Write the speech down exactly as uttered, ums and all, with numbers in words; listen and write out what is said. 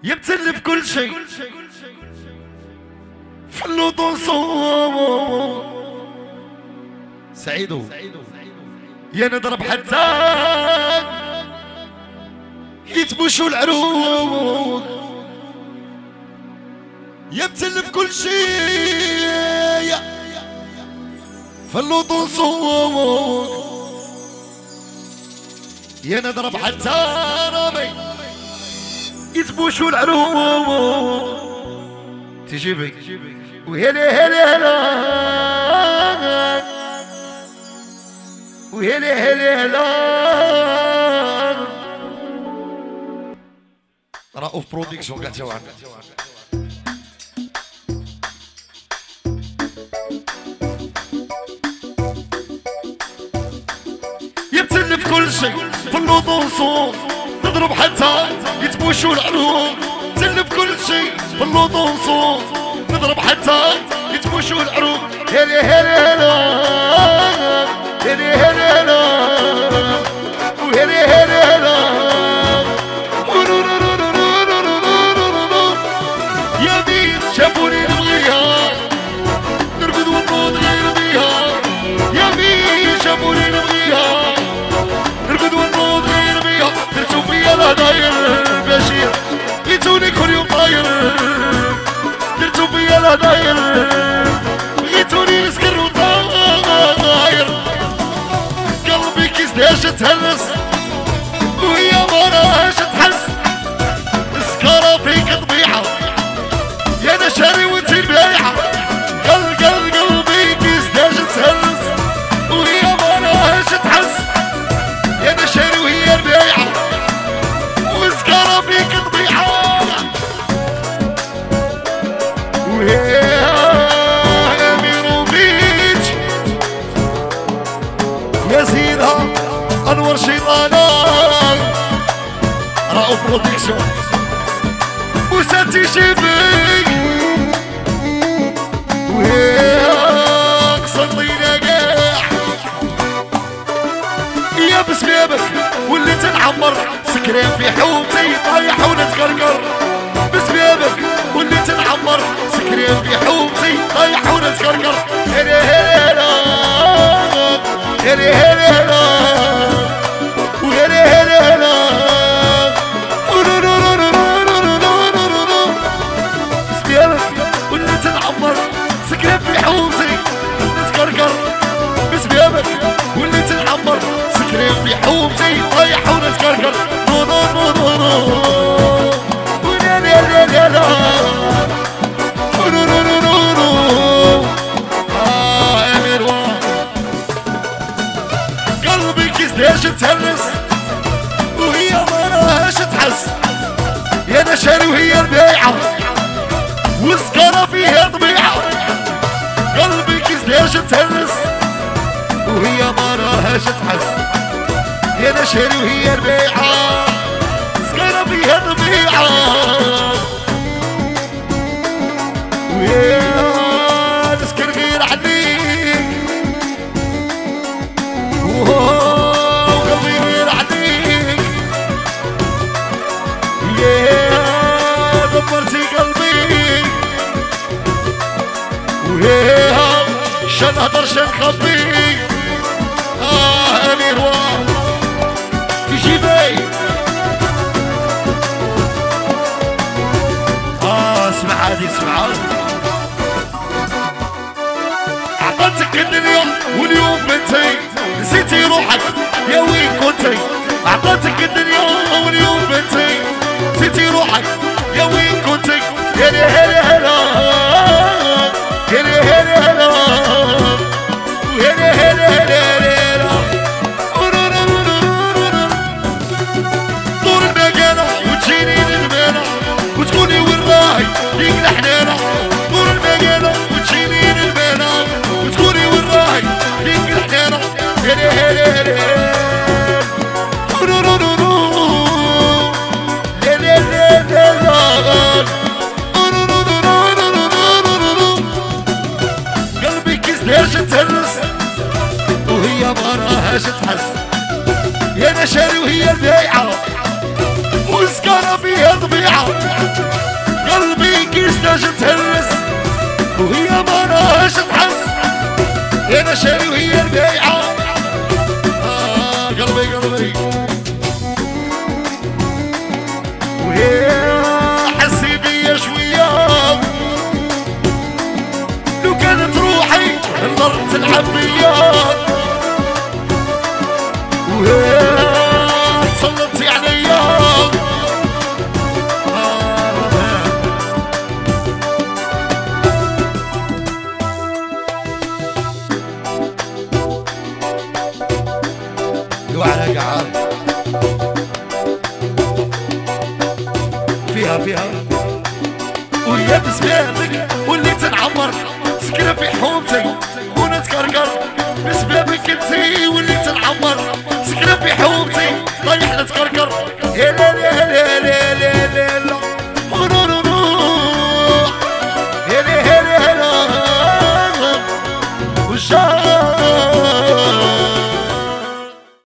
يبتل في كل شيء في اللوطو صوم سعيدو يا نضرب حتى يتبوشوا العروق يبتل في كل شيء في اللوطو صوم يا نضرب حتى رامي يتبوشوا العروق تجيبك وهلا هلا هلا وهلا هلا هلا رؤوف برودكسيون قالت واحد يبتل في كل شيء في اللوطو صوت نضرب حتى يتبوشوا العروق يبتل في كل شيء في اللوطو صوت نضرب حتى يتبوشوا العروق هلا هلا هلا هلا هلا هلا وهلا هلا هلا يا بيت شافوني نبغيها نرقد ونوض غير بيها يا بيت شافوني نبغيها نرقد ونوض غير بيها درتو بيا لا داير بشير لقيتوني كل يوم طاير درتو بيا لا داير لقيتوني نسكر وطاير قلبي كيزداش تهلس وهي ما راهاش تحس سكرة فيك طبيعة يا انا شاري وانتي البايعة قل قل قلبي كيزداش تهلس وهي ما راهاش تحس يا انا شاري وهي البايعة وسكرة فيك طبيعة وهي يزيدها انور شيطانا رؤوف برودكسيون وساتي شبيك وهي قصدينا كاع يا بسبابك وليت نعمر سكران في حومتي طايح ونتكركر بسبابك وليت نعمر سكران في حومتي طايح ونتكركر هلا هلا هلا هلا هلا وهلا هلا هلا سبيالك وليت نعمر سكران في حومتي نتكركر بسبيالك وليت نعمر سكران في حومتي طايح ونتكركر نو نو نو نو نو ولا لا لا لا لا نو نو نو نو نو اه يا مروان قلبي كيزداش تهلس وهي ما راهاش تحس يا انا شاري وهي البايعة وسكرة فيها طبيعة قلبي كيزداش تهلس وهي ما راهاش تحس يا انا شاري وهي البايعة سكرة فيها طبيعة ويا نسكر غير عليك وقلبي غير عليك يا دمرتي قلبي ويا شن نهضر شن نخبي اه مروان يجيبي اه اسمع هادي اسمع هادي عطيتك الدنيا واليوم بنتي نسيتي روحك يا وين كنتي عطيتك الدنيا واليوم بنتي نسيتي روحك يا وين كنتي هلا هلا هلا هلا هلا هلا وهلا هلا هلا هلا طول المكانة وتجيني للمانة وتقولي وين راهي ليك الحنانة طول المكانة وتجيني للمانة وتقولي وين راهي ليك الحنانة هلا هلا هلا قلبي كيزداش تهلس وهي ما راهاش تحس يا انا شاري وهي البايعة وسكرة فيها طبيعة راش تهرس وهي ما راش تحس، انا شاري وهي البيعة. آه قلبي قلبي وهي حسي بيا شوية، لو كانت روحي النار تلعب بيا، وهي تسلطي عليا. وعلى قعاد فيها فيها ويا بسبابك وليت نعمر سكنة في حومتي ونتكركر، بسبابك انتي وليت نعمر سكنة في حومتي طايح نتكركر. يا لا لا لا لا لا